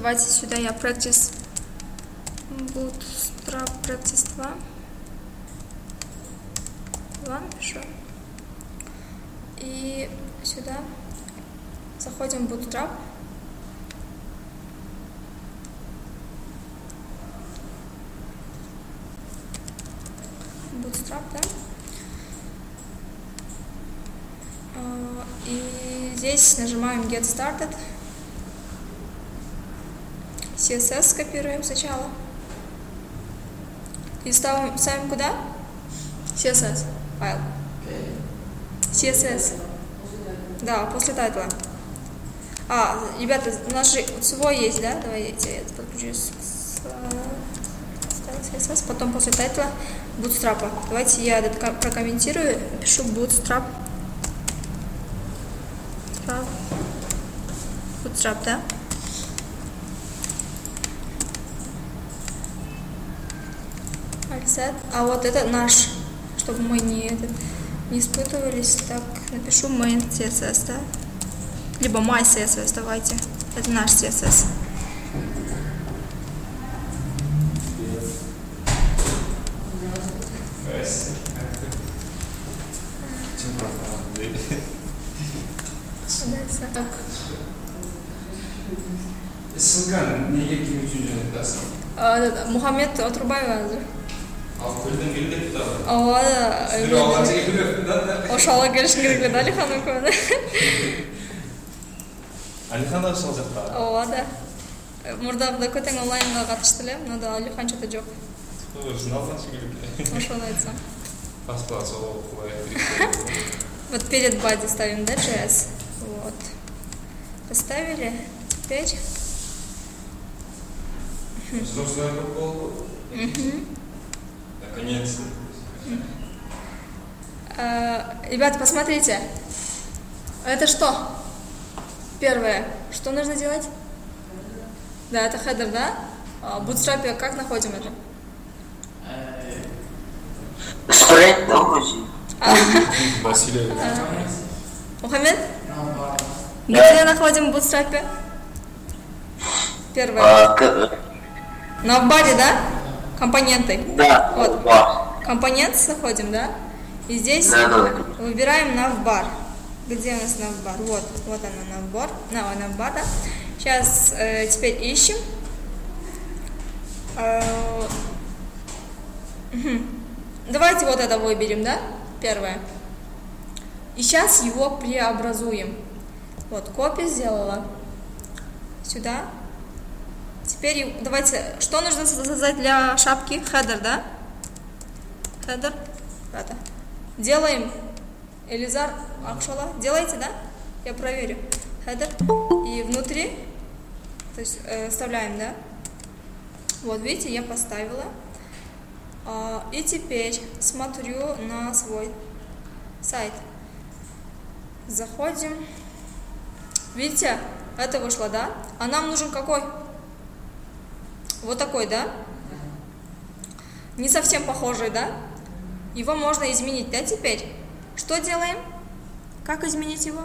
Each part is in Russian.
Давайте сюда я practice bootstrap practice 2. 2 напишу. И сюда заходим в bootstrap. Bootstrap, да? И здесь нажимаем Get Started. CSS скопируем сначала. И ставим куда? CSS файл. CSS. Да, после тайтла. Ребята, у нас же свой есть, да? Давайте я подключусь к CSS, потом после тайтла bootstrap. Давайте я прокомментирую, напишу bootstrap. Bootstrap, да? А вот это наш, чтобы мы не испытывались. Так, напишу main CSS, да? Либо my CSS, давайте. Это наш CSS. Так. Исылган неге ким үчүн жанатасың? Мухаммед Отрубаева. Көлдөн келдик да. Ооба. Сиздер алганча келип да. Ошала келишин керек эле Алихан экөө. Алихан да ошол жакта. Ооба да. Мурдагыдай көтөң онлайнга катышты эле, мында Алихан чөтө жок. Сиздер алганча келип. Ошону айтсам. Паспорт сол кулай. Вот перед body ставим, да, JS. Вот. Поставили. Теперь. Наконец-то. Ребята, посмотрите. Это что? Первое. Что нужно делать? Да, это хедер, да? В Bootstrap как находим это? Василий. Мухаммед? Где находим в Bootstrap? Первое. На баре, да? Компоненты. Да. Вот. Компонент заходим, да? И здесь выбираем навбар. Где у нас навбар? Вот она навбар. Навбар, да? Сейчас теперь ищем. Давайте вот это выберем, да? Первое. И сейчас его преобразуем. Вот, копию сделала. Сюда. Теперь давайте, что нужно создать для шапки? Хедер, да? Хедер. Это. Делаем. Элизар Акшола. Делаете, да? Я проверю. Хедер. И внутри, то есть вставляем, да? Вот, видите, я поставила. И теперь смотрю на свой сайт. Заходим. Видите, это вышло, да? А нам нужен какой? Вот такой, да? Не совсем похожий, да? Его можно изменить, да, теперь? Что делаем? Как изменить его?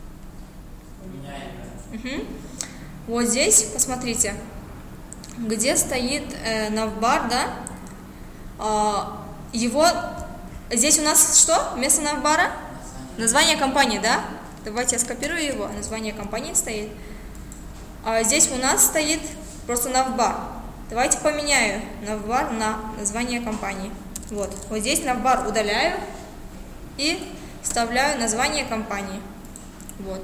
Угу. Вот здесь, посмотрите, где стоит навбар, да? Его... Здесь у нас что? Вместо навбара? Название компании, да? Давайте я скопирую его. Название компании стоит. А здесь у нас стоит просто навбар. Давайте поменяю навбар на название компании. Вот здесь навбар удаляю и вставляю название компании. Вот.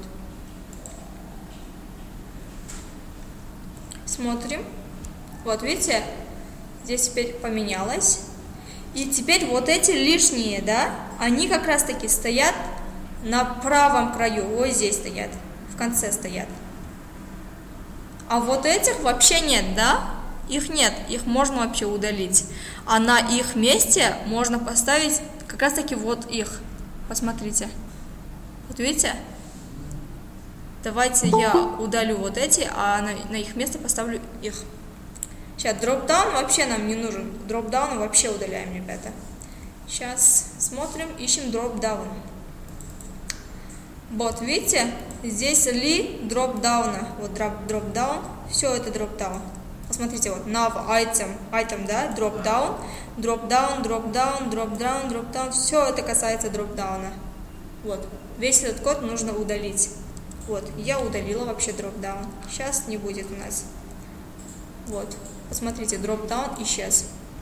Смотрим. Вот видите, здесь теперь поменялось. И теперь вот эти лишние, да, они как раз таки стоят на правом краю. Вот здесь стоят, в конце стоят. А вот этих вообще нет, да? Их нет, их можно вообще удалить. А на их месте можно поставить как раз таки вот их. Посмотрите. Вот видите? Давайте я удалю вот эти, а на их место поставлю их. Сейчас дропдаун вообще нам не нужен. Дропдаун вообще удаляем, ребята. Сейчас смотрим, ищем дропдаун. Вот, видите, здесь ли дропдауна, вот дропдаун, все это дропдаун. Посмотрите, вот nav item, да, дропдаун, все это касается дропдауна. Вот, весь этот код нужно удалить. Вот, я удалила вообще дропдаун, сейчас не будет у нас. Вот, посмотрите, дропдаун исчез.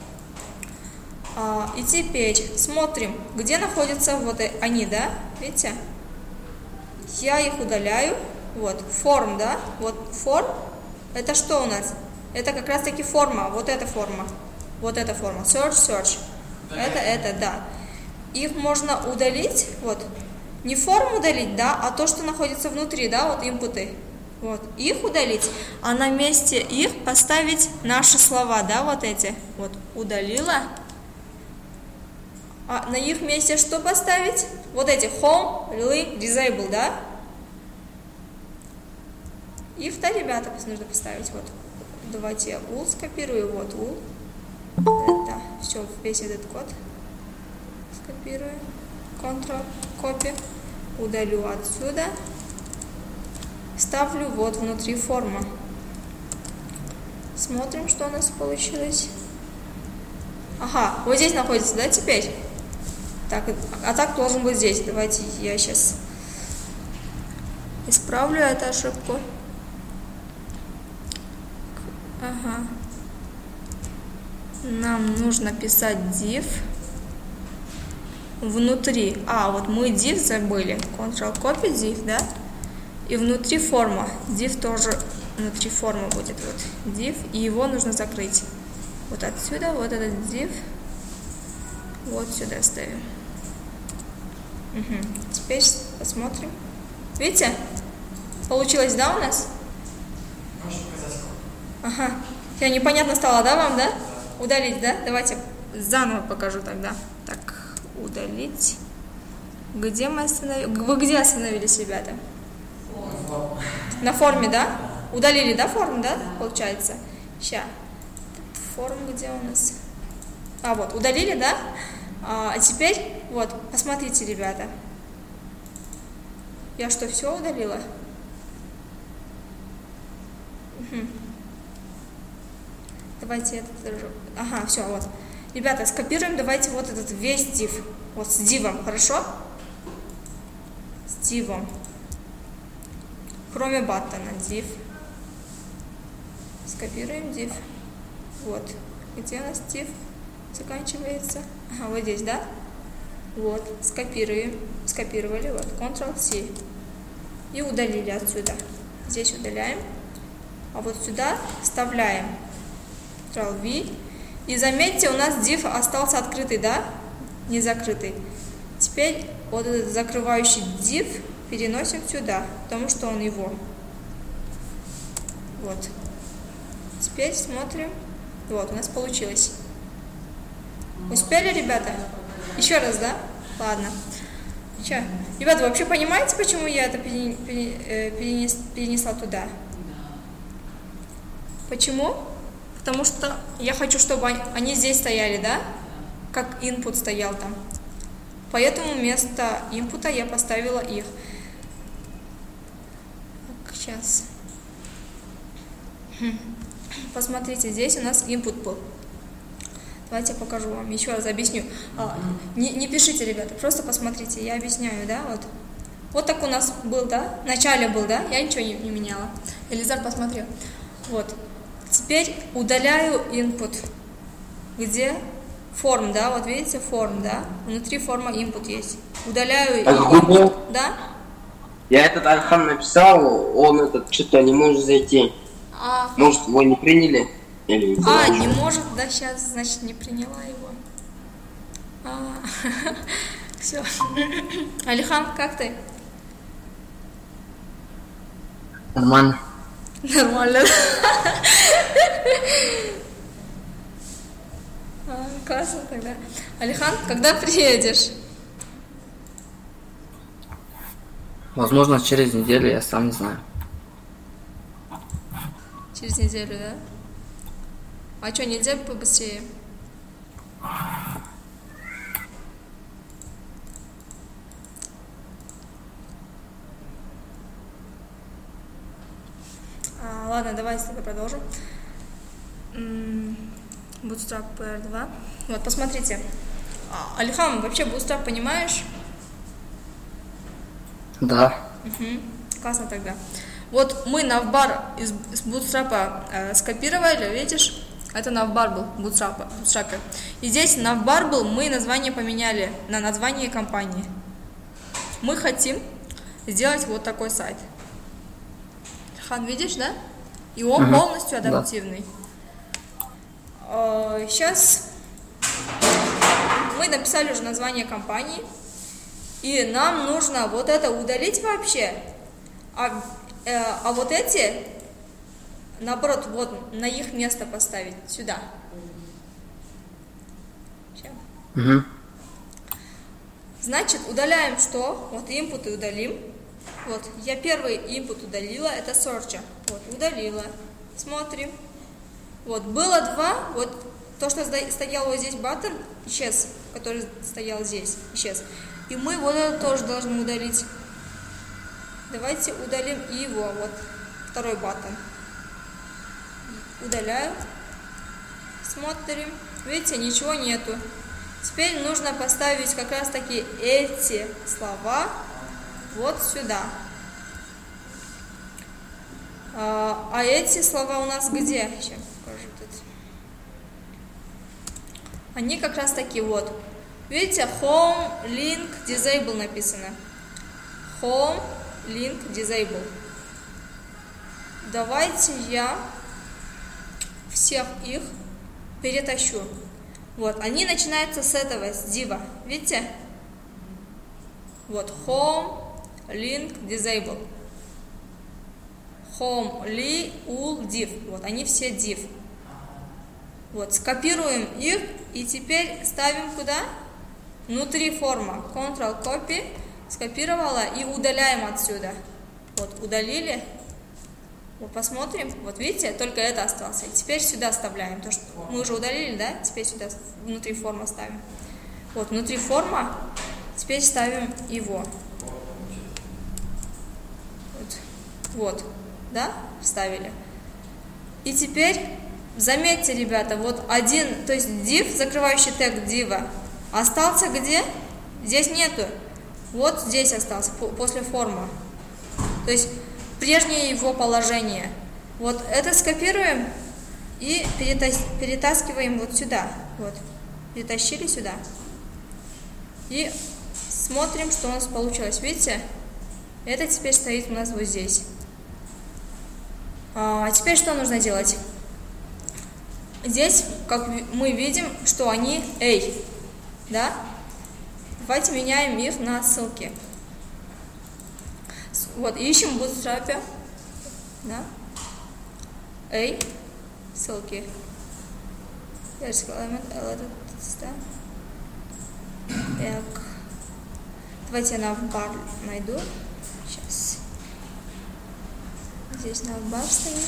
И теперь смотрим, где находятся вот они, да, видите? Я их удаляю, вот, form, да, вот form, это что у нас? Это как раз таки форма, вот эта форма, search, это, да. Их можно удалить, вот, не форму удалить, да, а то, что находится внутри, да, вот инпуты, вот, их удалить, а на месте их поставить наши слова, да, вот эти, вот, удалила. А на их месте что поставить? Вот эти home, link, disable, да? Их-то, ребята, нужно поставить. Вот. Давайте я ul скопирую. Вот ul. Это все, весь этот код скопирую. Ctrl, copy. Удалю отсюда. Ставлю вот внутри форма. Смотрим, что у нас получилось. Ага, вот здесь находится, да, теперь? Так, а так должен быть здесь. Давайте я сейчас исправлю эту ошибку. Ага. Нам нужно писать div внутри. Вот мы div забыли. Ctrl-copy div, да? И внутри форма. Div тоже внутри формы будет. Вот div, и его нужно закрыть. Вот отсюда, вот этот div. Вот сюда ставим. Теперь посмотрим. Видите? Получилось, да, у нас? Ага. Я непонятно стало, да, вам, да? Удалить, да? Давайте заново покажу тогда. Так, удалить. Где мы остановились? Вы где остановились, ребята? На форме, да? Удалили, да, форму, да? Получается. Сейчас. Форм где у нас? Вот, удалили, да? А теперь, вот, посмотрите, ребята. Я что, все удалила? Давайте это тоже. Ага, все, вот. Ребята, скопируем, давайте вот этот весь div. Вот с дивом, хорошо? С дивом. Кроме баттона, div. Скопируем div. Вот. Где у нас div заканчивается? Ага, вот здесь, да? Вот. Скопируем. Скопировали. Вот. Ctrl-C. И удалили отсюда. Здесь удаляем. А вот сюда вставляем. Ctrl-V. И заметьте, у нас div остался открытый, да? Не закрытый. Теперь вот этот закрывающий div переносим сюда, потому что он его. Вот. Теперь смотрим. Вот, у нас получилось. Успели, ребята? Еще раз, да? Ладно. Че? Ребята, вы вообще понимаете, почему я это перенесла туда? Почему? Потому что я хочу, чтобы они здесь стояли, да? Как input стоял там. Поэтому вместо инпута я поставила их. Так, сейчас. Посмотрите, здесь у нас input был. Давайте я покажу вам, еще раз объясню. Не пишите, ребята, просто посмотрите, я объясняю, да, вот. Вот так у нас был, да, в начале был, да, я ничего не меняла. Элизар посмотрел. Вот. Теперь удаляю input. Где? Форм, да, вот видите, форм, да, внутри форма input есть. Удаляю input, да. Я этот Альхан написал, он этот что-то не может зайти. Может, его не приняли? Или не может, да, сейчас, значит, не приняла его. Все. Алихан, как ты? Нормально. Нормально. Классно тогда. Алихан, когда приедешь? Возможно, через неделю, я сам не знаю. Через неделю, да? А что, нельзя побыстрее? Ладно, давайте тогда продолжим. Bootstrap PR2. Вот, посмотрите. Алихан, вообще Bootstrap понимаешь? Да. Классно тогда. Вот мы navbar из Bootstrap скопировали, видишь? Это navbar был в Bootstrap. И здесь navbar был, мы название поменяли на название компании. Мы хотим сделать вот такой сайт. Хан, видишь, да? И он полностью адаптивный. Сейчас мы написали уже название компании. И нам нужно вот это удалить вообще. А вот эти, наоборот, вот на их место поставить сюда. Значит, удаляем что? Вот input удалим. Вот, я первый input удалила, это search. Вот, удалила. Смотрим. Вот, было 2, вот то, что стояло вот здесь button, исчез, который стоял здесь, исчез. И мы вот это тоже должны удалить. Давайте удалим и его, вот, второй button. Удаляю. Смотрим. Видите, ничего нету. Теперь нужно поставить как раз таки эти слова вот сюда. А эти слова у нас где? Сейчас покажу тут. Они как раз таки вот. Видите, home, link, disable написано. Home, link, disable. Давайте я всех их перетащу. Вот, они начинаются с этого, с div. Видите? Вот, home, link, disable. Home, li, ul, div. Вот, они все div. Вот, скопируем их и теперь ставим куда? Внутри форма. Ctrl-copy, скопировала и удаляем отсюда. Вот, удалили. Вот, посмотрим. Вот, видите, только это осталось. И теперь сюда вставляем. То, что мы уже удалили, да? Теперь сюда внутри форма ставим. Вот, внутри форма. Теперь ставим его. Вот, да? Вставили. И теперь, заметьте, ребята, вот один, то есть div, закрывающий тег div, остался где? Здесь нету. Вот здесь остался, после формы. То есть прежнее его положение. Вот это скопируем и перетаскиваем вот сюда. Вот. Перетащили сюда. И смотрим, что у нас получилось. Видите? Это теперь стоит у нас вот здесь. А теперь что нужно делать? Здесь, как мы видим, что они A. Да? Давайте меняем их на ссылки. Вот, ищем в Bootstrap. Да? A. Ссылки. Так. Давайте я navbar найду. Сейчас. Здесь navbar стоит.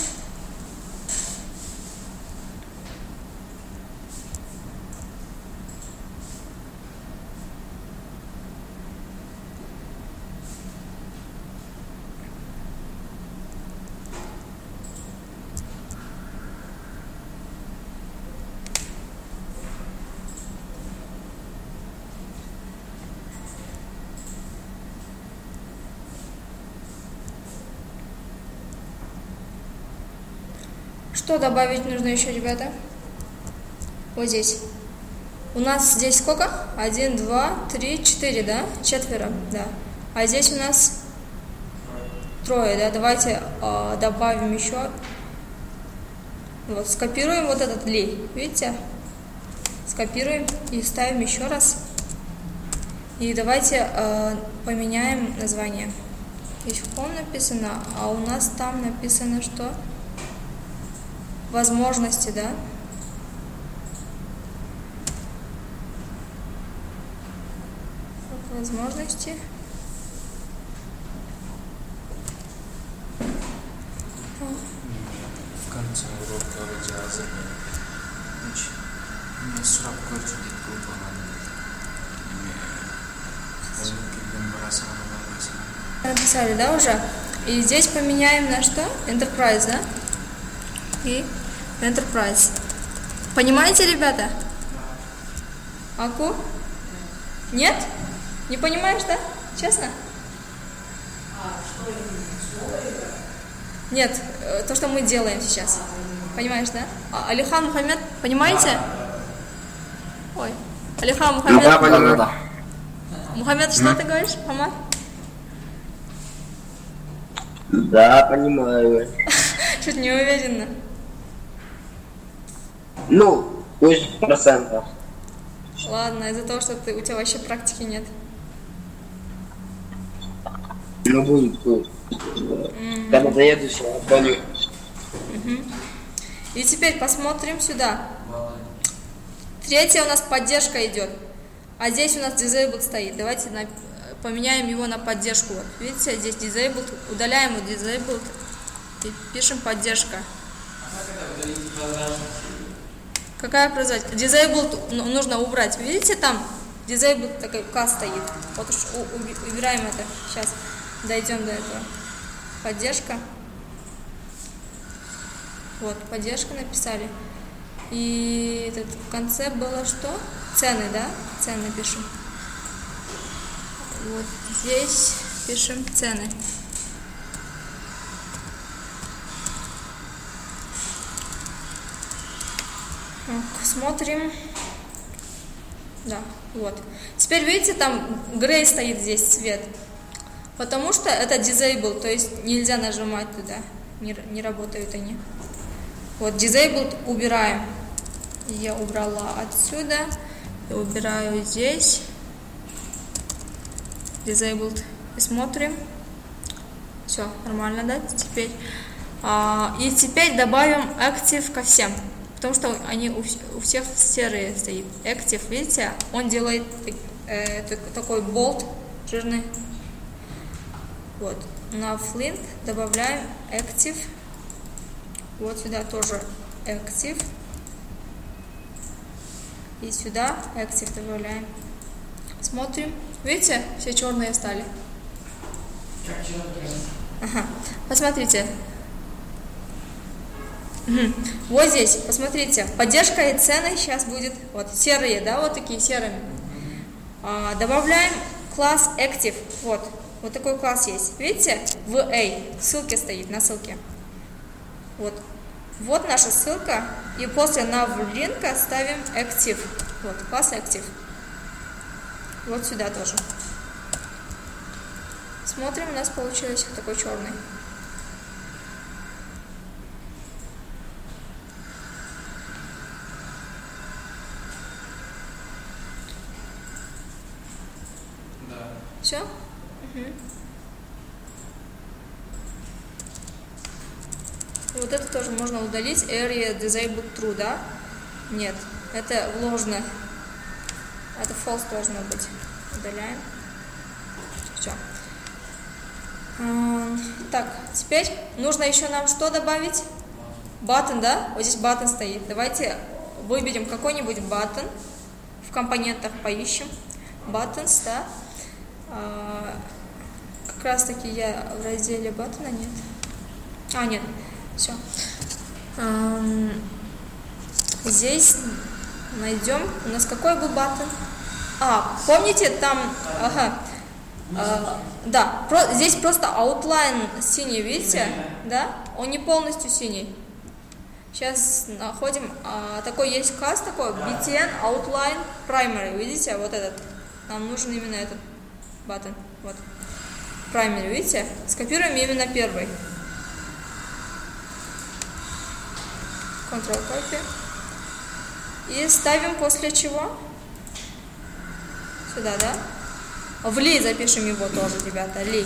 Что добавить нужно еще, ребята? Вот здесь. У нас здесь сколько? 1, 2, 3, 4, да? 4, да. А здесь у нас 3, да? Давайте добавим еще. Вот, скопируем вот этот ли. Видите? Скопируем и ставим еще раз. И давайте поменяем название. Здесь home написано, а у нас там написано что? Возможности, да? Возможности. В конце урока радиаза. Мне срок короче написали, да, уже? И здесь поменяем на что? Enterprise, да? и Enterprise. Понимаете, ребята? Аку? Нет? Не понимаешь, да? Честно? Нет, то, что мы делаем сейчас. Понимаешь, да? Алихан Мухаммед, понимаете? Ой, Алихан Мухаммед. Да, понимаю. Мухаммед, что ты говоришь, Хамад? Да, понимаю. Чуть не уверенно. Ну, 80%. Ладно, из-за того, что у тебя вообще практики нет. Ну, будет. Когда доеду, все, отгоню. И теперь посмотрим сюда. Третья у нас поддержка идет. А здесь у нас disabled стоит. Давайте поменяем его на поддержку. Вот, видите, здесь disabled. Удаляем вот disabled и пишем поддержка. Какая производить? Disabled нужно убрать. Видите, там disabled такой указ стоит. Вот уж убираем это. Сейчас дойдем до этого. Поддержка. Вот, поддержка написали. И в конце было что? Цены, да? Цены пишем. Вот здесь пишем цены. Смотрим. Да, вот. Теперь видите, там грей стоит здесь цвет. Потому что это disabled, то есть нельзя нажимать туда. Не работают они. Вот disabled убираем. Я убрала отсюда. Я убираю здесь. Disabled. И смотрим. Все, нормально, да? Теперь. И теперь добавим active ко всем. Потому что они у всех серые стоит. Active, видите, он делает такой болт жирный. Вот. На Flint добавляем active. Вот сюда тоже active. И сюда active добавляем. Смотрим. Видите, все черные стали. Ага. Посмотрите. Вот здесь, посмотрите, поддержка и цены сейчас будет, вот, серые, да, вот такие серыми. Добавляем класс Active, вот такой класс есть, видите, в A, ссылке стоит, на ссылке. Вот наша ссылка, и после навлинка ставим Active, вот, класс Active. Вот сюда тоже. Смотрим, у нас получилось такой черный. Все? Вот это тоже можно удалить. Area disabled true, да? Нет, это ложно. Это false должно быть. Удаляем. Все. Так, теперь нужно еще нам что добавить? Button, да? Вот здесь button стоит. Давайте выберем какой-нибудь button. В компонентах поищем. Buttons, да? Как раз таки я в разделе баттона нет. Нет, все. Здесь найдем. У нас какой был баттон? Помните, там, да, здесь просто outline синий, видите, да? Он не полностью синий. Сейчас находим, такой есть класс такой, btn outline primary, видите, вот этот. Нам нужен именно этот button, вот, primary, видите? Скопируем именно первый. Ctrl-copy. И ставим после чего? Сюда, да? В ли запишем его тоже, ребята, ли.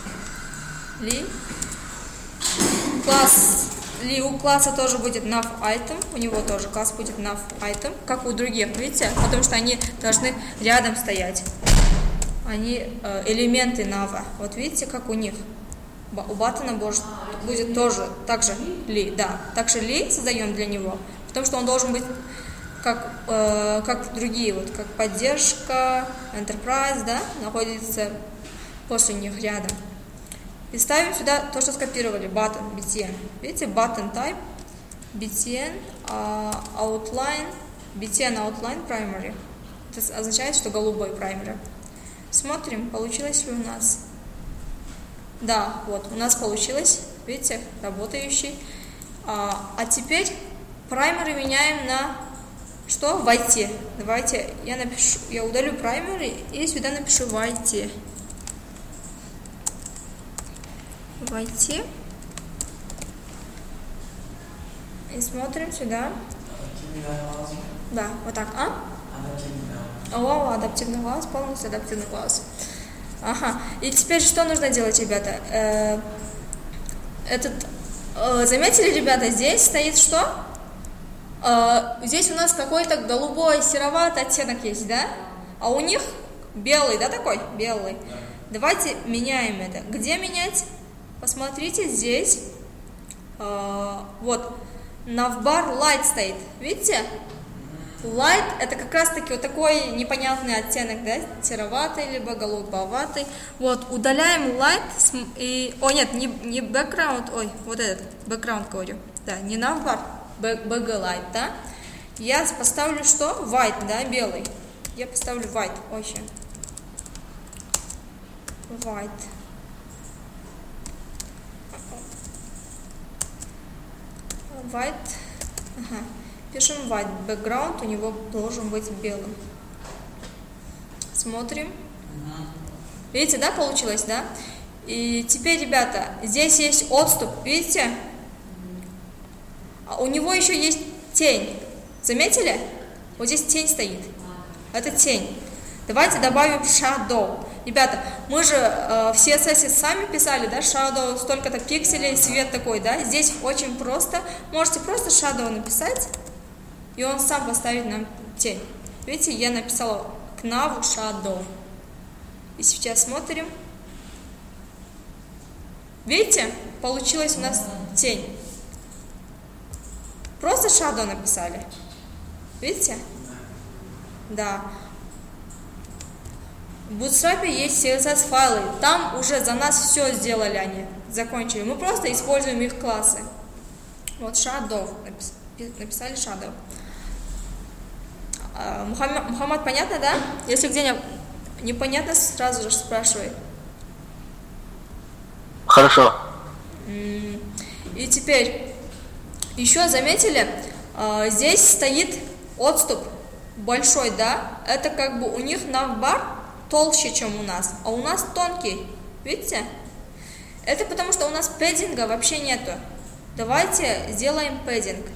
Класс, ли у класса тоже будет nav item, у него тоже класс будет nav item, как у других, видите? Потому что они должны рядом стоять. Они элементы nav. Вот видите, как у них. У баттона будет тоже также ли, да. Также ли создаем для него, потому что он должен быть как другие, вот как поддержка, Enterprise, да, находится после них рядом. И ставим сюда то, что скопировали, button, btn. Видите, button type, BTN outline, BTN outline primary. Это означает, что голубой primary. Смотрим, получилось ли у нас. Да, вот, у нас получилось, видите, работающий. А теперь primary меняем на что? Войти. Давайте я напишу, я удалю primary и сюда напишу войти. Войти. И смотрим сюда. Да, вот так, О, адаптивный класс, полностью адаптивный класс. Ага, и теперь что нужно делать, ребята? Заметили, ребята, здесь стоит что? Здесь у нас какой-то голубой, сероватый оттенок есть, да? А у них белый, да, такой? Белый. Давайте меняем это. Где менять? Посмотрите, здесь. Вот. Навбар light стоит. Видите? Light это как раз таки вот такой непонятный оттенок, да? Сероватый, либо голубоватый. Вот, удаляем light и... О, нет, не background, ой, вот этот, background говорю. Да, не навбар, BG light, да? Я поставлю что? White, да, белый. Я поставлю white, вообще. White. White. Ага. Пишем white. Background у него должен быть белым. Смотрим. Видите, да, получилось, да? И теперь, ребята, здесь есть отступ, видите? А у него еще есть тень. Заметили? Вот здесь тень стоит. Это тень. Давайте добавим shadow. Ребята, мы же в CSS сами писали, да, shadow, столько-то пикселей, цвет такой, да? Здесь очень просто. Можете просто shadow написать, и он сам поставит нам тень. Видите, я написала к наву shadow. И сейчас смотрим. Видите, получилась у нас тень. Просто shadow написали. Видите? Да. В Bootstrap есть CSS файлы. Там уже за нас все сделали они. Закончили. Мы просто используем их классы. Вот shadow. Написали shadow. Мухаммад, понятно, да? Если где непонятно, сразу же спрашивай. Хорошо. И теперь, еще заметили, здесь стоит отступ большой, да? Это как бы у них навбар толще, чем у нас, а у нас тонкий. Видите? Это потому, что у нас пэддинга вообще нету. Давайте сделаем пэддинг.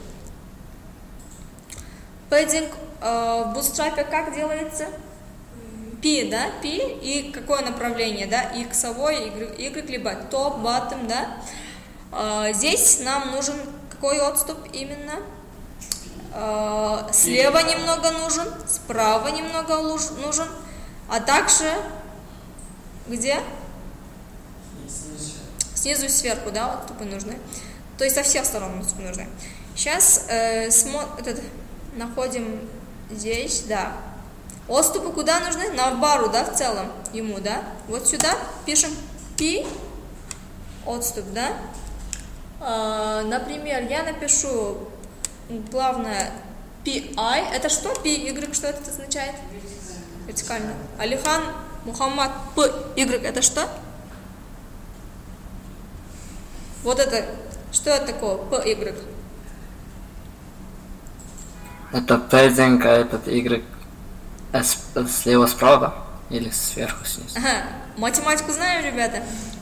Пэддинг в Bootstrap как делается? P, да? P и какое направление, да? X-овой, Y, либо топ, bottom, да? Здесь нам нужен какой отступ именно? Слева немного нужен, справа немного нужен, а также где? Снизу и сверху, да, отступы нужны. То есть со всех сторон отступы нужны. Сейчас находим здесь, да. Отступы куда нужны? Навбару, да, в целом ему, да. Вот сюда пишем P, отступ, да. Например, я напишу главное PI. Это что? PY, что это означает? Вертикально. Алихан Мухаммад PY, это что? Вот это, что это такое? PY. Это пэддинг, а этот Y слева справа или сверху снизу? Ага, математику знаем, ребята?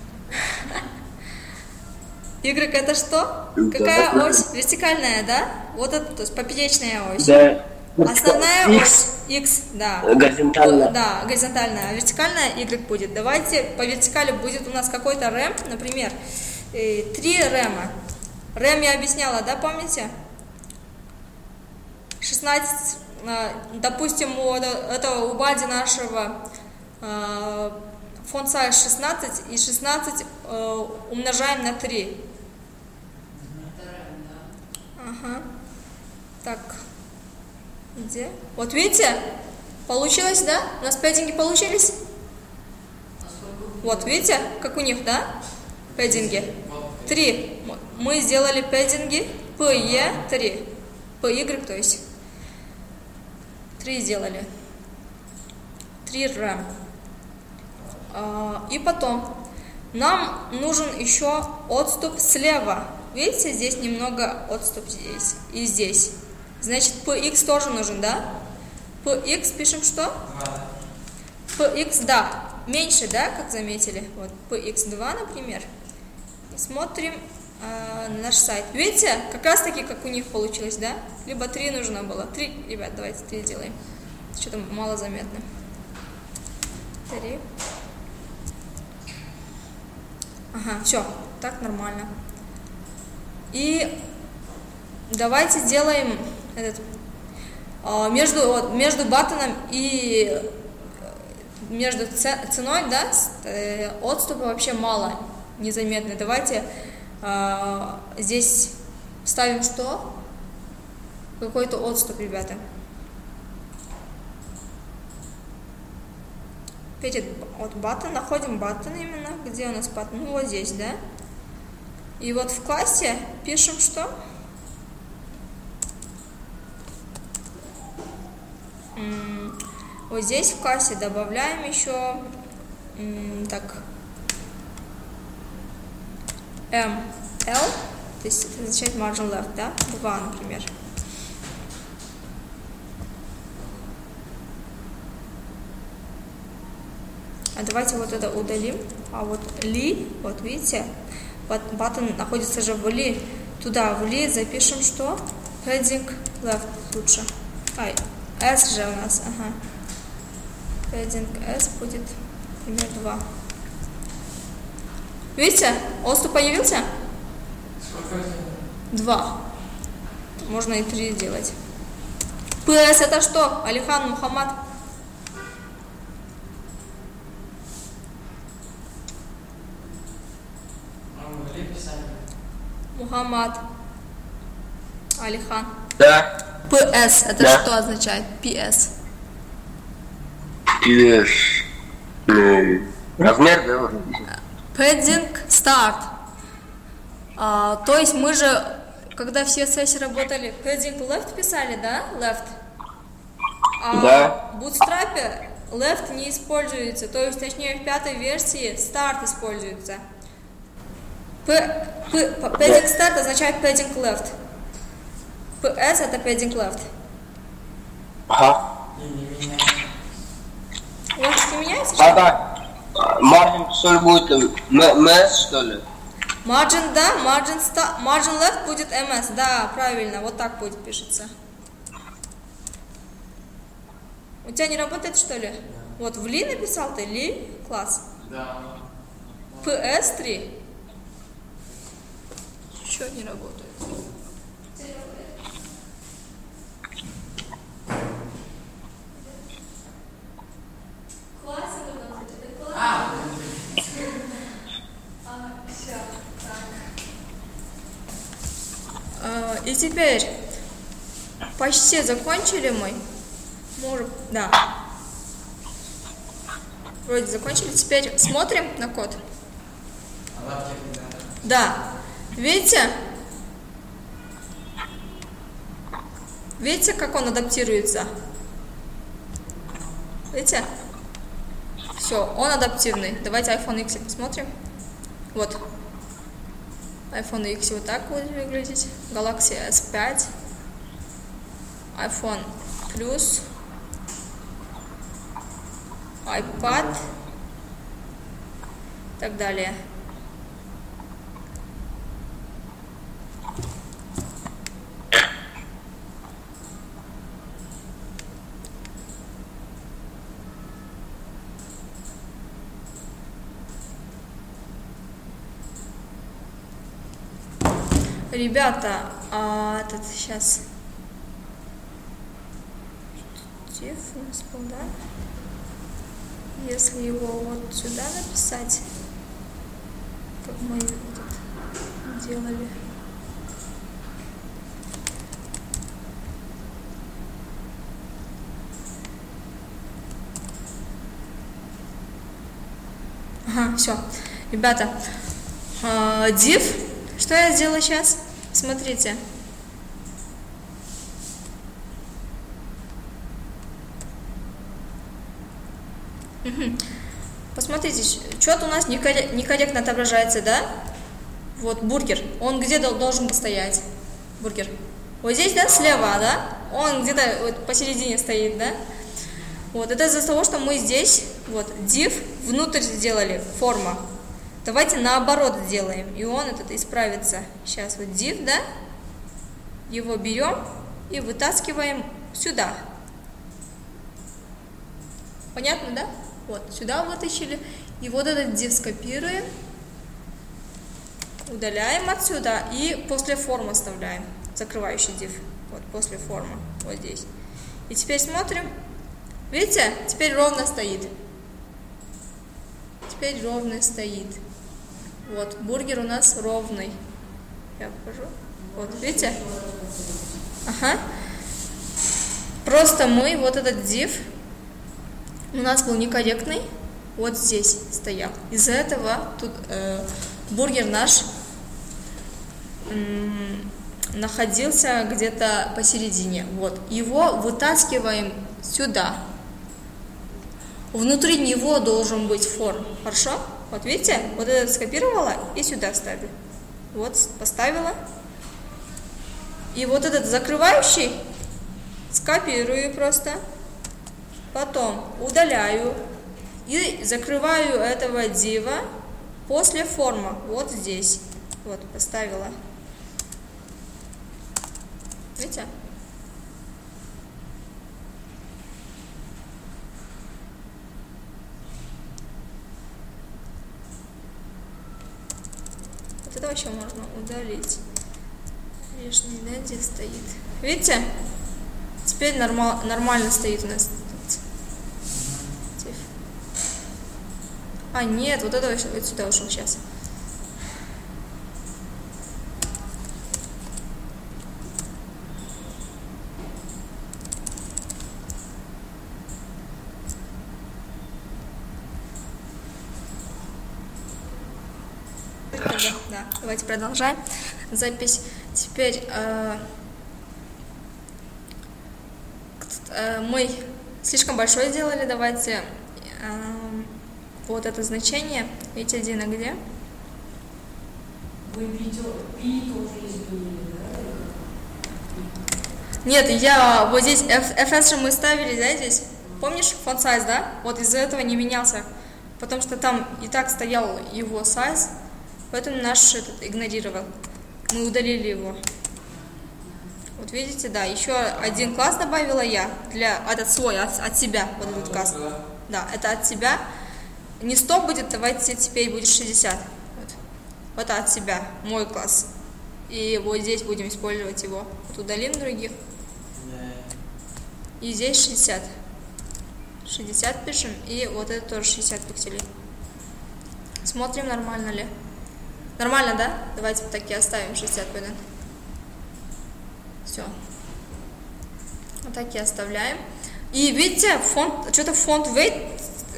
Y это что? Какая ось? Вертикальная, да? Вот это, то есть поперечная ось. Да. Основная ось X, да. Горизонтальная. Да, горизонтальная. А вертикальная Y будет. Давайте по вертикали будет у нас какой-то рэм, например, 3 рэма. Рэм я объясняла, да, помните? 16, допустим, это у бади нашего font size 16, и 16 умножаем на 3. Ага. Так. Где? Вот видите? Получилось, да? У нас пэддинги получились? Вот, видите, как у них, да? Пэддинги. 3. Мы сделали пэддинги. PE 3. PY, то есть 3 сделали. 3 RAM. И потом нам нужен еще отступ слева. Видите, здесь немного отступ здесь и здесь. Значит, PX тоже нужен, да? PX пишем что? PX, да, меньше, да, как заметили. Вот PX2, например. И смотрим наш сайт. Видите, как раз таки, как у них получилось, да? Либо 3 нужно было. 3, ребят, давайте 3 сделаем. Что-то мало заметно. 3. Ага, все, так нормально. И давайте сделаем этот, между баттоном и между ценой, да, отступа вообще мало, незаметно. Давайте здесь ставим что? Какой-то отступ, ребята. Перед вот баттон, находим баттон именно. Где у нас баттон? Ну, вот здесь, да? И вот в классе пишем что? Вот здесь в классе добавляем еще так ML, то есть это означает margin left, да? 2, например. А давайте вот это удалим. А вот ли, вот видите, баттон находится же в ли. Туда в ли запишем что? Padding left лучше. Ай, S же у нас, ага. Padding S будет, например, 2. Видите, отступ появился? 2. Можно и 3 делать. PS это что? Алихан Мухаммад. Мухаммад. Алихан. Да. PS это да. что означает? PS. PS. Ну, размер, да? Padding start. То есть мы же, когда в CSS работали, padding left писали, да? Left. Да. В Bootstrap left не используется. То есть, точнее, в 5-й версии start используется. Padding start означает padding left. PS это padding left. Ага. У вас не меняется? Да. Margin что ли будет MS, что ли? Margin, да, margin left будет MS, да, правильно, вот так будет пишется. У тебя не работает, что ли? Вот в ли написал ты, ли, класс. Да. PS3. Что не работает? И теперь почти закончили мы. Может, да. Вроде закончили. Теперь смотрим на код. Да. Видите? Видите, как он адаптируется? Видите? Все, он адаптивный. Давайте iPhone X посмотрим. Вот. iPhone X вот так будет выглядеть. Galaxy S5. iPhone Plus. iPad. И так далее. Ребята, этот сейчас div у нас был, да? Если его вот сюда написать, как мы тут делали. Ага, все. Ребята, div, что я сделала сейчас? Смотрите, Посмотрите, что-то у нас некорректно отображается, да? Вот бургер, он где должен стоять? Бургер. Вот здесь, да, слева, да? Он где-то вот посередине стоит, да? Вот, это из-за того, что мы здесь, вот, div внутрь сделали, форма. Давайте наоборот сделаем, и он этот исправится. Сейчас вот div, да? Его берем и вытаскиваем сюда. Понятно, да? Вот, сюда вытащили. И вот этот div скопируем. Удаляем отсюда и после формы оставляем. Закрывающий div. Вот, после формы. Вот здесь. И теперь смотрим. Видите? Теперь ровно стоит. Теперь ровно стоит. Вот, бургер у нас ровный. Я покажу. Вот, видите? Ага. Просто мы, вот этот div у нас был некорректный. Вот здесь стоял. Из-за этого тут бургер наш находился где-то посередине. Вот. Его вытаскиваем сюда. Внутри него должен быть форм. Хорошо? Вот видите? Вот это скопировала и сюда вставлю. Вот поставила. И вот этот закрывающий скопирую просто. Потом удаляю. И закрываю этого дива после формы. Вот здесь. Вот поставила. Видите? Вот это вообще можно удалить. Лишний, да, здесь стоит. Видите? Теперь нормально стоит у нас. А, нет, вот это вот сюда ушел сейчас. Да, давайте продолжаем запись. Теперь мы слишком большое сделали, давайте вот это значение, видите, Дина, где? Вы видео тоже изменили, да? Нет, я вот здесь fs же мы ставили, да, здесь? Помнишь font size, да? Вот из-за этого не менялся, потому что там и так стоял его size, поэтому наш этот игнорировал. Мы удалили его. Вот видите, да, еще один класс добавила я для этот свой от себя, вот этот класс. Да, это от себя. Не 100 будет, давайте теперь будет 60. Вот. Это от себя, мой класс. И вот здесь будем использовать его. Вот удалим других. И здесь 60. 60 пишем. И вот это тоже 60 пикселей. Смотрим, нормально ли. Нормально, да? Давайте вот такие оставим 60 пойдем. Все. Вот такие оставляем. И видите, фонд, что-то фонд weight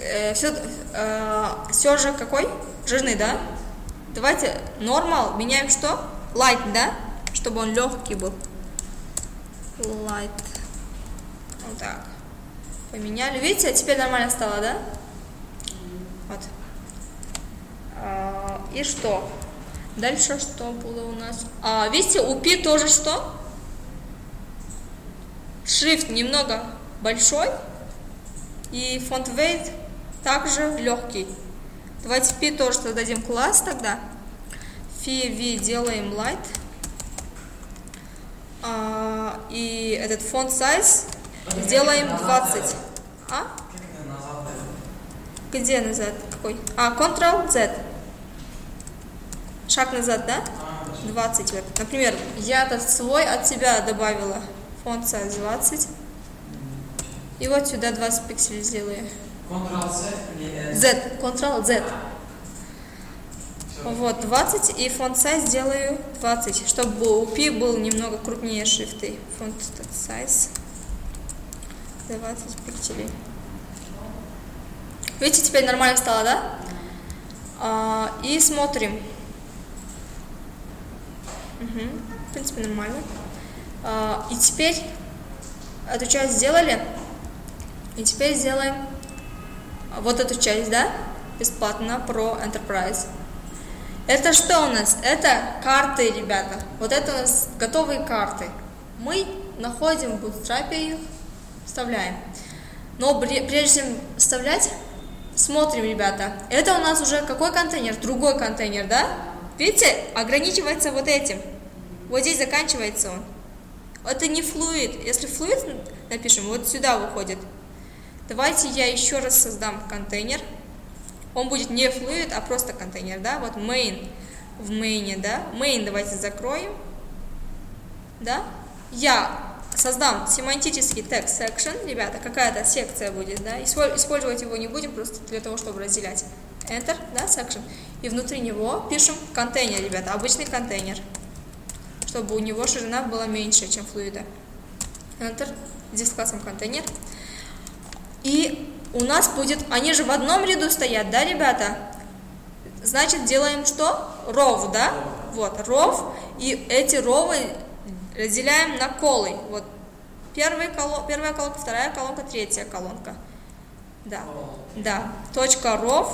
все же какой? Жирный, да? Давайте normal меняем что? Light, да? Чтобы он легкий был. Light. Вот так. Поменяли. Видите, теперь нормально стало, да? Вот. И что? Дальше что было у нас? Видите, у P тоже что? Шрифт немного большой. И font weight также легкий. Давайте P тоже создадим класс тогда. Phi V делаем light. И этот font size сделаем 20. Где назад? Какой? Ctrl-Z. Шаг назад, да? 20. Вот. Например, я этот свой от себя добавила. Font size 20. И вот сюда 20 пикселей сделаю. Z. Ctrl-Z. Вот, 20. И font size делаю 20. Чтобы у P был немного крупнее шрифты. Font size 20 пикселей. Видите, теперь нормально стало, да? И смотрим. В принципе, нормально. И теперь эту часть сделали. И теперь сделаем вот эту часть, да, бесплатно про Enterprise. Это что у нас? Это карты, ребята. Вот это у нас готовые карты. Мы находим в Bootstrap их, вставляем. Но прежде чем вставлять, смотрим, ребята. Это у нас уже какой контейнер? Другой контейнер, да? Видите, ограничивается вот этим. Вот здесь заканчивается он. Это не fluid. Если fluid напишем, вот сюда выходит. Давайте я еще раз создам контейнер. Он будет не fluid, а просто контейнер, да? Вот main в main, да? Main давайте закроем, да? Я создам семантический text section, ребята, какая-то секция будет, да? Использовать его не будем, просто для того, чтобы разделять. Enter, да, section. И внутри него пишем контейнер, ребята, обычный контейнер, чтобы у него ширина была меньше, чем fluid. Enter, здесь классом контейнер. И у нас будет, они же в одном ряду стоят, да, ребята? Значит, делаем что? Row, да? Вот, row. И эти ровы разделяем на колы. Вот, первая колонка, вторая колонка, третья колонка. Да, да. Точка row.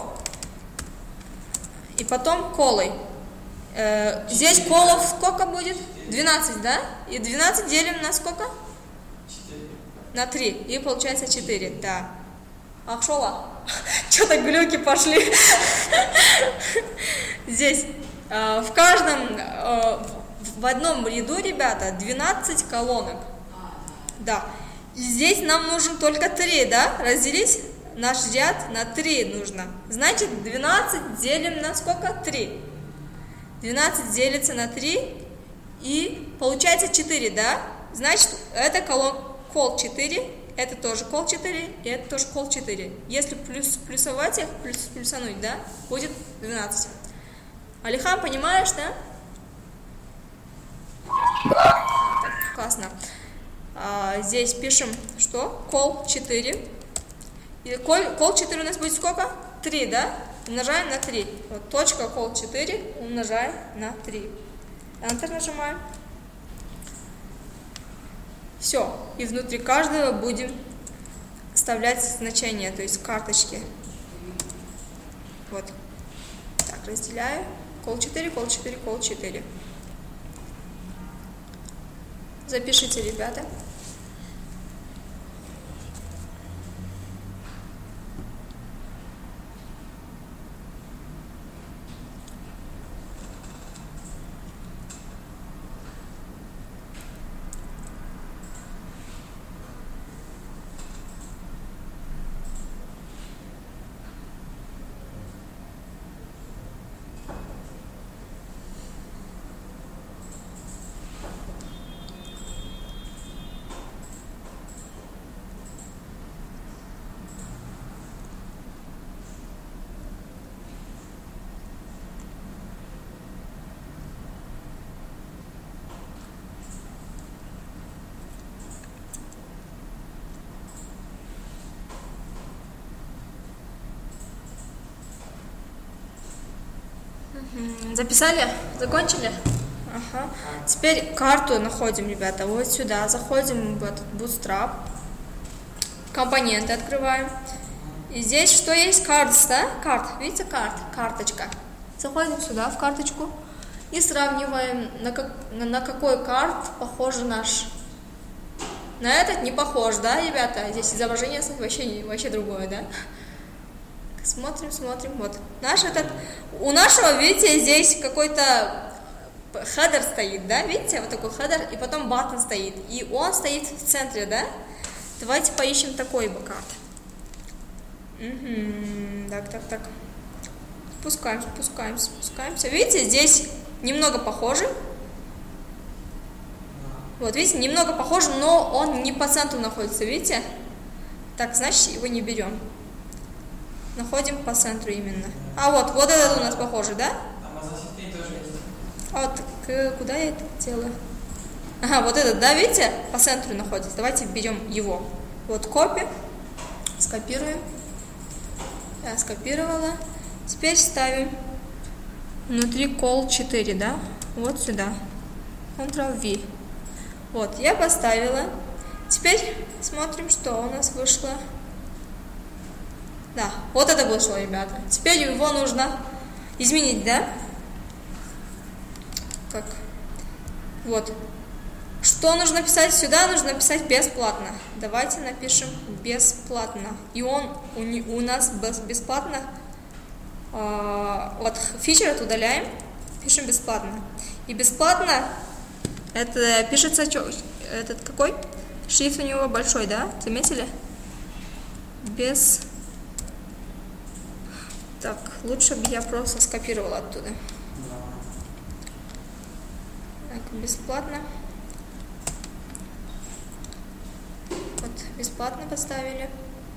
И потом колы. Здесь колов сколько будет? 12, да? И 12 делим на сколько? 4. На 3. И получается 4, да. Ахшола. Что-то глюки пошли. Здесь в каждом, в одном ряду, ребята, 12 колонок. Да. И здесь нам нужен только 3, да? Разделить наш ряд на 3 нужно. Значит, 12 делим на сколько? 3. 12 делится на 3 и получается 4, да? Значит, это call 4. Это тоже call 4, и это тоже call 4. Если плюсовать их, плюсануть, да, будет 12. Алихан, понимаешь, да? Да. Так, классно. Здесь пишем, что? Call 4. И call 4 у нас будет сколько? 3, да? Умножаем на 3. Вот, точка call 4 умножаем на 3. Enter нажимаем. Все, и внутри каждого будем вставлять значения, то есть карточки. Вот. Так, разделяю. Call 4, call 4, call 4. Запишите, ребята. Записали? Закончили? Ага. Теперь карту находим, ребята, вот сюда. Заходим в этот Bootstrap. Компоненты открываем. И здесь что есть? Cards, да? Карт. Видите, карточка. Заходим сюда, в карточку. И сравниваем, на какой карт похож наш. На этот не похож, да, ребята? Здесь изображение вообще другое, да? Смотрим, вот. У нашего, видите, здесь какой-то хедер стоит, да? Видите, вот такой хедер, и потом баттон стоит. И он стоит в центре, да? Давайте поищем такой бы карт. Так. Спускаемся. Видите, здесь немного похожи. Вот, видите, немного похож, но он не по центру находится, видите? Так, значит, его не берем. Находим по центру именно. А вот этот у нас похожий, да? Там ассистент тоже есть. А вот куда я это делаю? Ага, вот этот, да, видите? По центру находится. Давайте берем его. Вот копи. Скопируем. Я скопировала. Теперь ставим внутри call 4, да? Вот сюда. Ctrl-V. Вот, я поставила. Теперь смотрим, что у нас вышло. Да, вот это вышло, ребята. Теперь его нужно изменить, да? Как? Вот. Что нужно писать сюда? Нужно писать бесплатно. Давайте напишем бесплатно. И он у нас бесплатно. Вот фичер удаляем, пишем бесплатно. И бесплатно это пишется, этот какой? Шрифт у него большой, да? Заметили? Так, лучше бы я просто скопировала оттуда. Так, бесплатно. Вот, бесплатно поставили.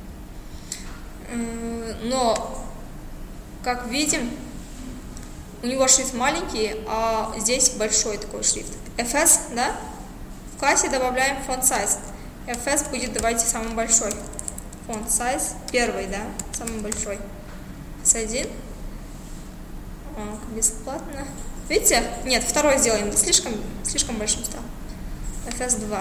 Но, как видим, у него шрифт маленький, а здесь большой такой шрифт. FS, да? В классе добавляем font size. FS будет, давайте, самый большой. Font size первый, да? Самый большой. S1. Бесплатно. Видите? Нет, второй сделаем. Слишком большим стал. FS2.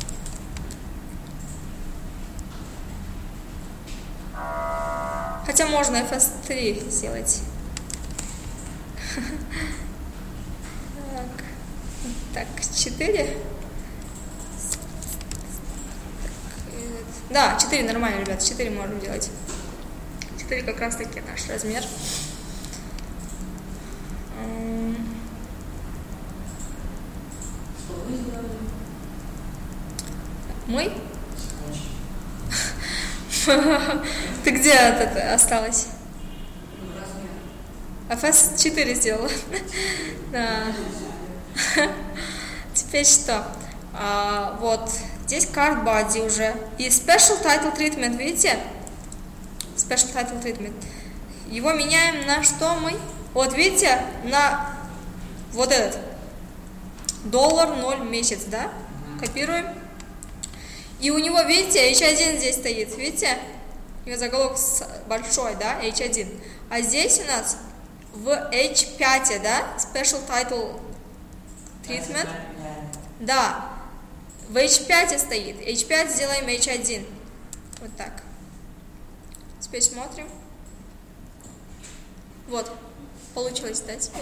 Хотя можно FS3 сделать. Так, 4. Да, 4 нормально, ребят. 4 можем делать. 4 как раз таки наш размер. Мы? Ты где это осталось? FS4 сделала. Да. Теперь что? Вот. Здесь card body уже. И special title treatment, видите? Special title treatment. Его меняем на что мы? Вот видите, на вот этот. $0 месяц, да? Копируем. И у него, видите, H1 здесь стоит, видите? У него заголовок большой, да, H1. А здесь у нас в H5, да, Special Title Treatment. Да, в H5 стоит. H5 сделаем H1. Вот так. Теперь смотрим. Вот, получилось, да, теперь.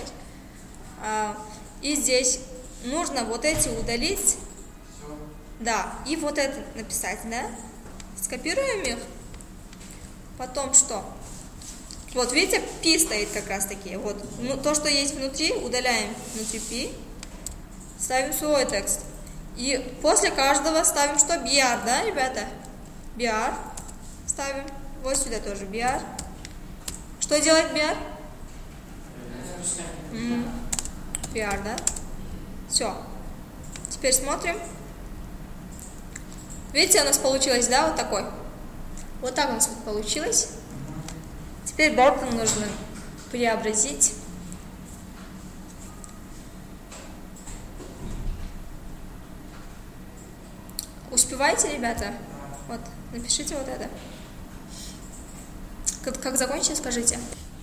И здесь нужно вот эти удалить. Да, и вот это написать, да? Скопируем их. Потом что? Вот, видите, P стоит как раз таки. Вот, ну, то, что есть внутри, удаляем внутри P. Ставим свой текст. И после каждого ставим что? BR, да, ребята? BR ставим. Вот сюда тоже BR. Что делает BR? BR, да? Все. Теперь смотрим. Видите, у нас получилось, да, вот такой. Вот так у нас получилось. Теперь button нужно преобразить. Успеваете, ребята? Вот, напишите вот это. Как закончите, скажите.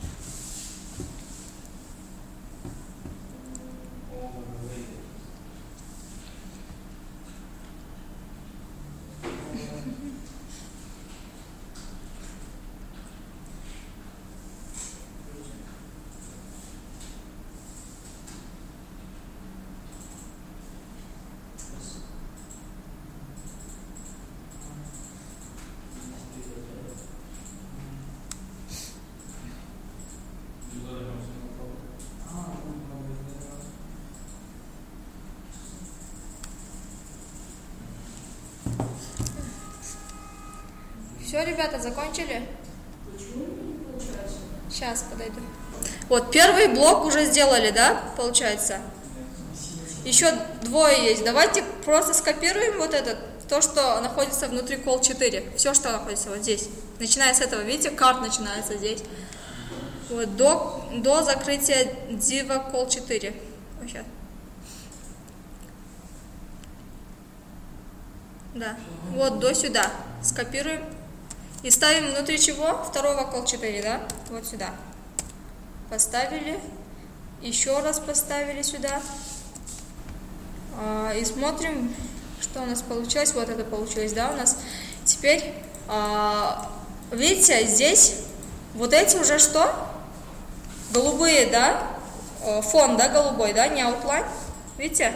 Все, ребята, закончили? Почему не получается? Сейчас подойду. Вот, первый блок уже сделали, да, получается? Еще двое есть. Давайте просто скопируем вот этот, то, что находится внутри call 4. Все, что находится вот здесь. Начиная с этого, видите, карт начинается здесь. Вот, до закрытия diva call 4. Вот сейчас. Да, вот до сюда. Скопируем. И ставим внутри чего? Второго call 4, да? Вот сюда. Поставили. Еще раз поставили сюда. И смотрим, что у нас получилось. Вот это получилось, да, у нас. Теперь видите, здесь вот эти уже что? Голубые, да? Фон, да, голубой, да, не outline. Видите?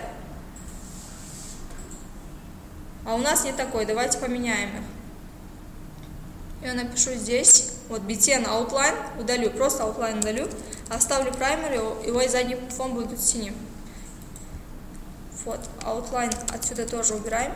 А у нас не такой. Давайте поменяем их. Я напишу здесь, вот BTN outline, удалю, просто outline удалю. Оставлю праймер, его и задний фон будет синим. Вот, outline отсюда тоже убираем.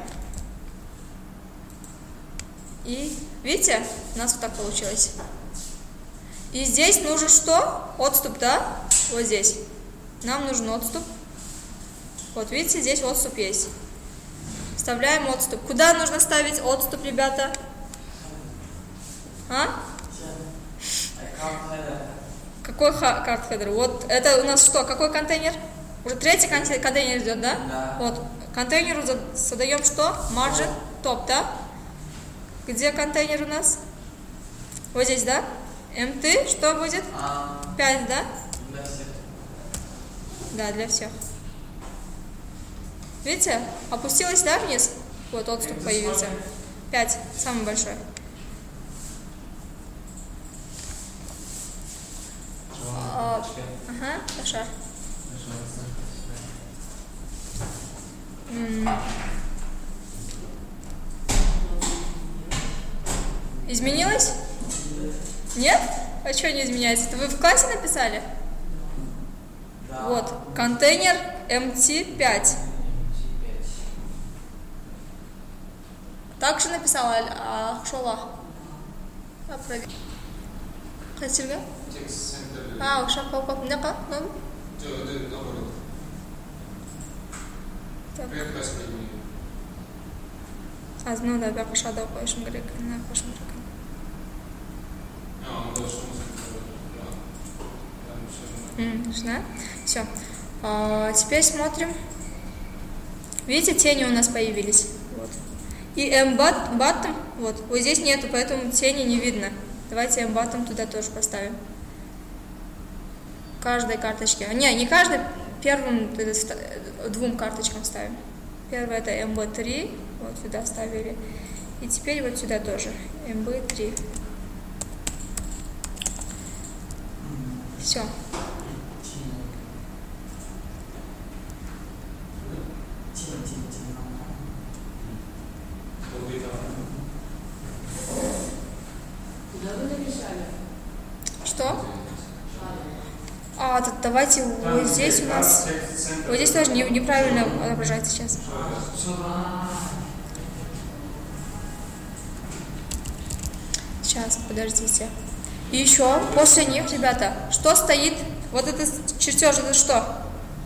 И, видите, у нас вот так получилось. И здесь нужен что? Отступ, да? Вот здесь. Нам нужен отступ. Вот, видите, здесь отступ есть. Вставляем отступ. Куда нужно ставить отступ, ребята? А? Какой карт-хедер? Вот это у нас что? Какой контейнер? Уже третий контейнер идет, да? Да. Вот. Контейнеру задаем что? Margin top, да? Где контейнер у нас? Вот здесь, да? MT, что будет? 5, да? Для всех. Да, для всех. Видите? Опустилась, да, вниз? Вот отступ появился. 5, самый большой. Ага, хорошо. Изменилось? Нет? А что не изменяется? Это вы в классе написали? Да. Вот, контейнер MT5. Так же написала Ахшола. Хасирга? Ушак калкап мынака? Ну да, бяка шада окуйшим керек. Все. Теперь смотрим. Видите, тени у нас появились. Вот. И M-bottom, вот здесь нету, поэтому тени не видно. Давайте M-bottom туда тоже поставим. Каждой карточке. Не каждой, первым двум карточкам ставим. Первое это MB3, вот сюда ставили. И теперь вот сюда тоже MB3. Все. Что? Тут давайте вот здесь у нас. Вот здесь тоже неправильно отображается сейчас. Сейчас, подождите. И еще после них, ребята, что стоит? Вот это чертеж, это что?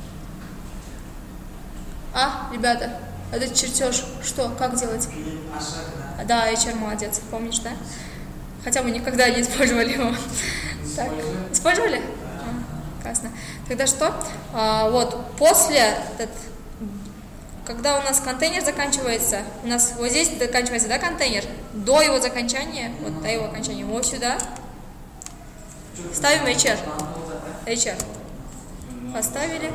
Ребята, этот чертеж, что? Как делать? Да, HR молодец, помнишь, да? Хотя мы никогда не использовали его. Так, использовали? Классно. Тогда что? Вот, после, когда у нас контейнер заканчивается, у нас вот здесь заканчивается, да, контейнер, до его окончания, вот до его окончания, вот сюда, ставим HR. HR. Поставили.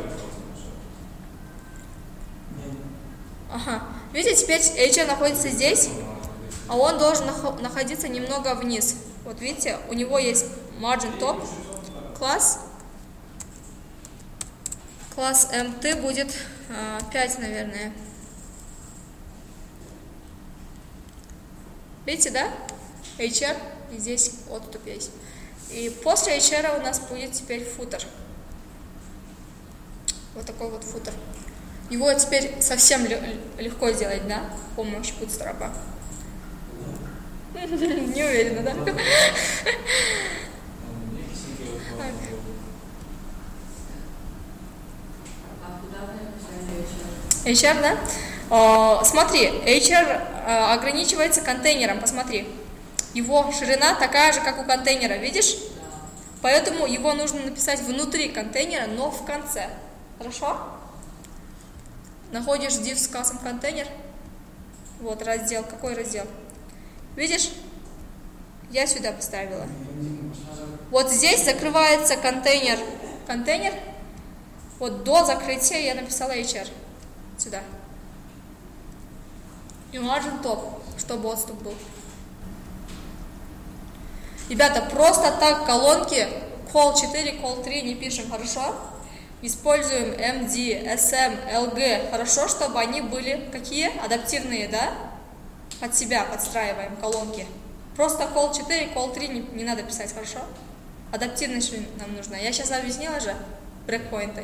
Ага. Видите, теперь HR находится здесь, а он должен находиться немного вниз. Вот видите, у него есть margin top, класс MT будет 5, наверное. Видите, да? HR, и здесь отступ есть. И после HR у нас будет теперь футер. Вот такой вот футер. Его теперь совсем легко сделать, да? С помощью бутстрапа. Не уверена, да? HR, да? Смотри, HR ограничивается контейнером, посмотри. Его ширина такая же, как у контейнера, видишь? Поэтому его нужно написать внутри контейнера, но в конце. Хорошо? Находишь div с классом контейнер. Вот раздел. Какой раздел? Видишь? Я сюда поставила. Вот здесь закрывается контейнер. Контейнер. Вот до закрытия я написала HR. Сюда. И margin top, чтобы отступ был. Ребята, просто так колонки call 4, call 3 не пишем, хорошо? Используем MD, SM, LG, хорошо, чтобы они были какие? Адаптивные, да? Под себя подстраиваем колонки. Просто call 4, call 3 не надо писать, хорошо? Адаптивность нам нужна. Я сейчас объяснила же брейкпоинты.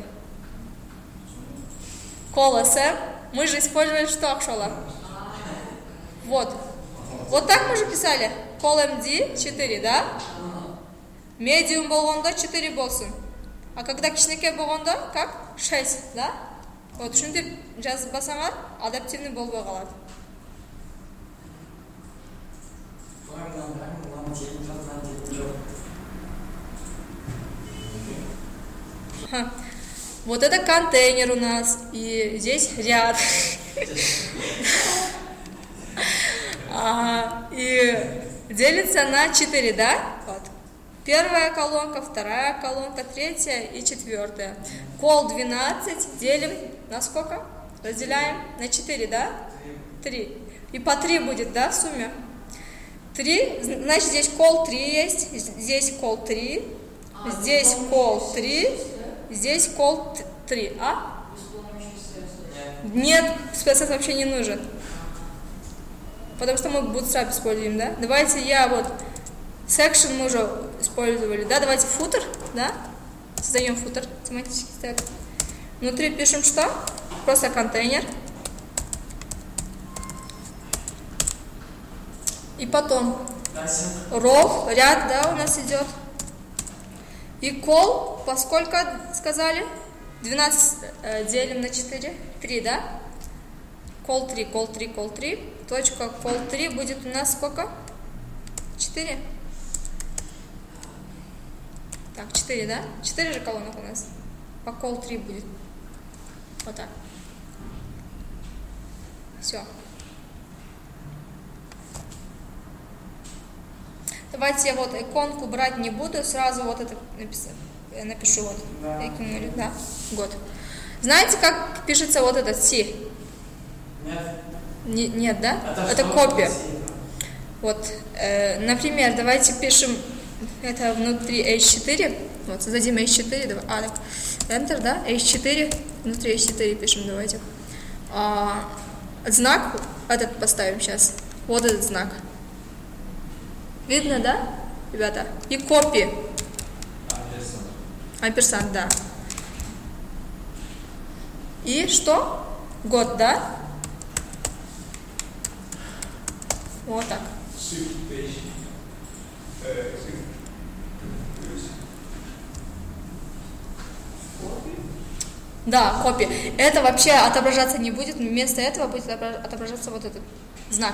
Call SM, мы же использовали что, Акшола? Вот. Вот так мы же писали. Call MD 4, да? Medium болгондо 4 болсын. А когда кичинекей болгондо, как? 6, да? Вот ушинтип жазып басаңар, адаптивный болбой калат. Вот это контейнер у нас, и здесь ряд. И делится на 4, да? Вот. Первая колонка, вторая колонка, третья и четвертая. Call 12 делим на сколько? Разделяем на 4, да? 3. И по 3 будет, да, в сумме? 3, значит, здесь call 3 есть, здесь call 3, здесь call 3, здесь call 3, а? Нет, спецсет вообще не нужен. Потому что мы bootstrap используем, да? Давайте я вот section мы уже использовали, да? Давайте footer, да? Создаем footer, тематический стек. Внутри пишем что? Просто контейнер. И потом row, ряд, да, у нас идет. И call, поскольку сказали? 12 делим на 4, 3, да? Call 3, call 3, call 3. Точка call 3 будет у нас сколько? 4. Так, 4, да? 4 же колонок у нас. По call 3 будет. Вот так. Все. Давайте я вот иконку брать не буду, сразу вот это напишу вот. Да, год. Знаете, как пишется вот этот C? Нет. Нет, да? Это копия. Вот, например, давайте пишем это внутри H4. Вот, создадим H4. Давай, Enter, да? H4. Внутри H4 пишем, давайте. Знак этот поставим сейчас. Вот этот знак. Видно, да, ребята? И копии. Амперсант, да. И что? Год, да? Вот так. Да, копия. Это вообще отображаться не будет. Вместо этого будет отображаться вот этот знак.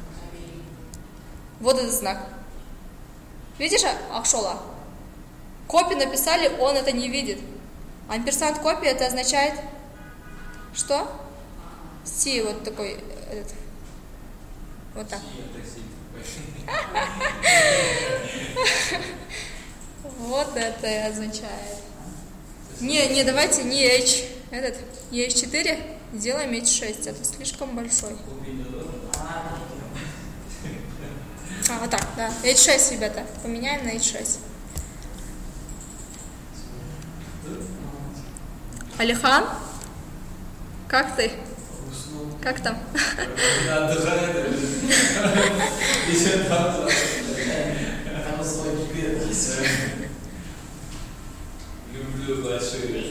Вот этот знак. Видишь, Акшола? Копию написали, он это не видит. Амперсант копия, это означает что? C вот такой. Вот так. Вот это и означает. Не, давайте не H. Не H4, сделаем H6. Это слишком большой. Вот так, да. H6, ребята. Поменяем на H6. Алихан? Как ты? Как там? Люблю большие.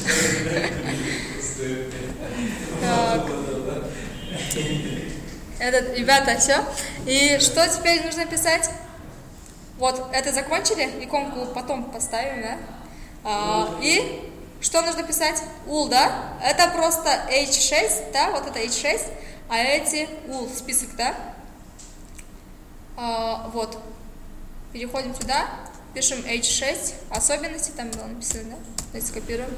Ребята, все. И что теперь нужно писать? Вот, это закончили, иконку потом поставим, да? И что нужно писать? Ул, да? Это просто H6, да? Вот это H6, а эти ул, список, да? Вот. Переходим сюда, пишем H6, особенности, там было написано, да? Давайте скопируем.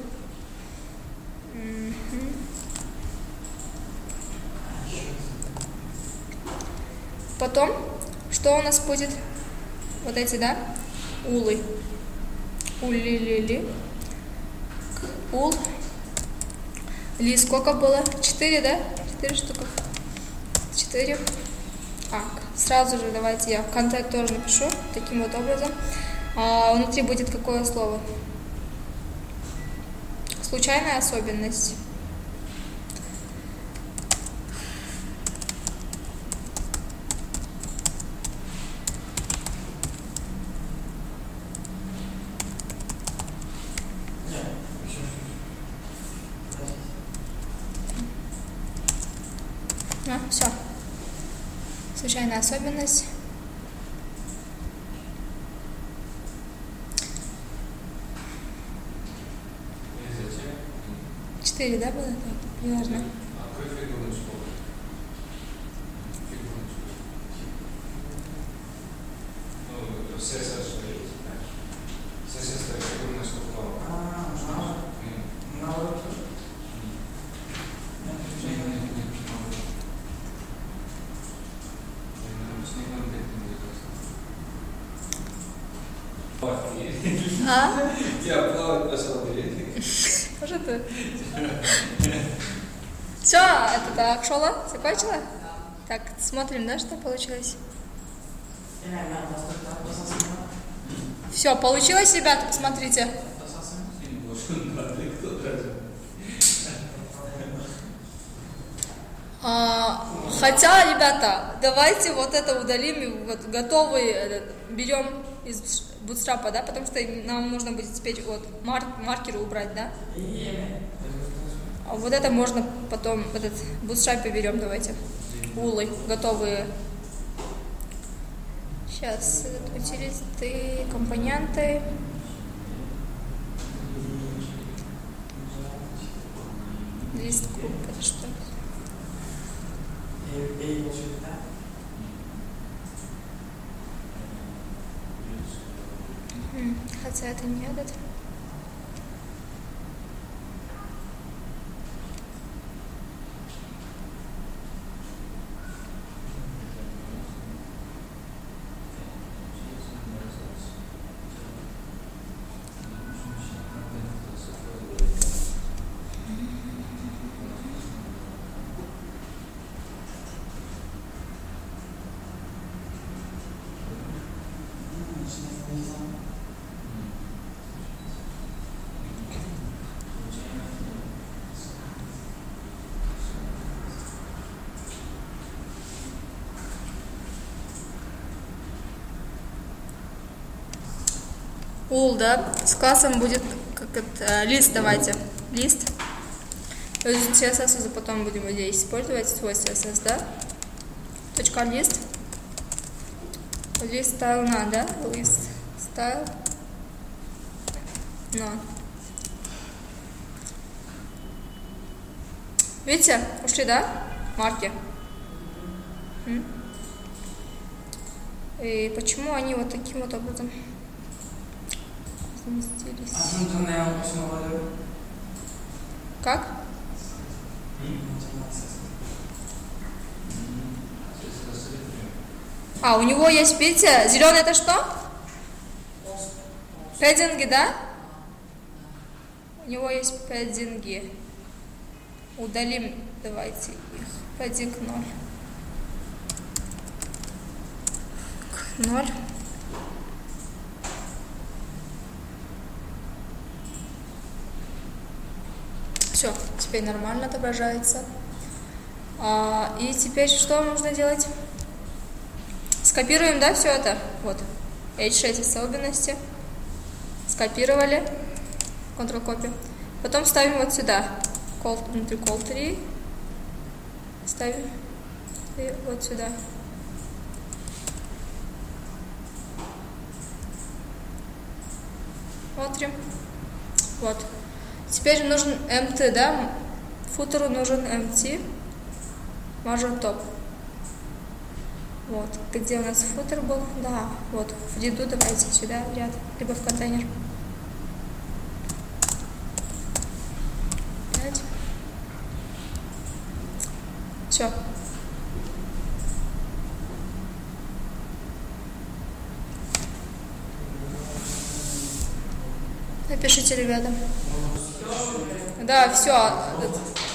Потом, что у нас будет? Вот эти, да? Улы. Ули-ли-ли. Ул. Ли сколько было? 4, да? 4 штуки. 4. Сразу же давайте я контент тоже напишу таким вот образом. Внутри будет какое слово? Случайная особенность. Все. Случайная особенность. Четыре, да, было? Примерно. Я плавать пошел. Может ты? Все, это так, Шола, закончила? Так, смотрим, да, что получилось? Все, получилось, ребята, посмотрите. Хотя, ребята, давайте вот это удалим, вот готовый берем из бутстрапа, да, потому что нам нужно будет теперь вот маркеры убрать, да? А вот это можно потом, этот бутстрап берем, давайте. Улы, готовые. Сейчас, утилиты, компоненты. Лист круг, это что? Хотя это не этот. Ул, да, с классом будет как это, лист, давайте, лист. CSS потом будем здесь использовать, свой CSS, да. Точка лист. Лист style на, да, лист style на. Видите, ушли, да, марки. И почему они вот таким вот образом заместились? Как? У него есть, видите, зеленый это что? Пэддинги, да? У него есть пэддинги. Удалим, давайте их. Пэддинг 0. 0. Все, теперь нормально отображается. И теперь что нужно делать? Скопируем, да, все это? Вот. H6 особенности. Скопировали. Ctrl-копи. Потом ставим вот сюда. Внутри call 3. Ставим. И вот сюда. Смотрим. Вот. Теперь нужен empty, да? Футеру нужен empty. Major top. Вот. Где у нас футер был? Да. Вот. В ряду давайте сюда в ряд. Либо в контейнер. 5. Все. Напишите, ребята. Да, все.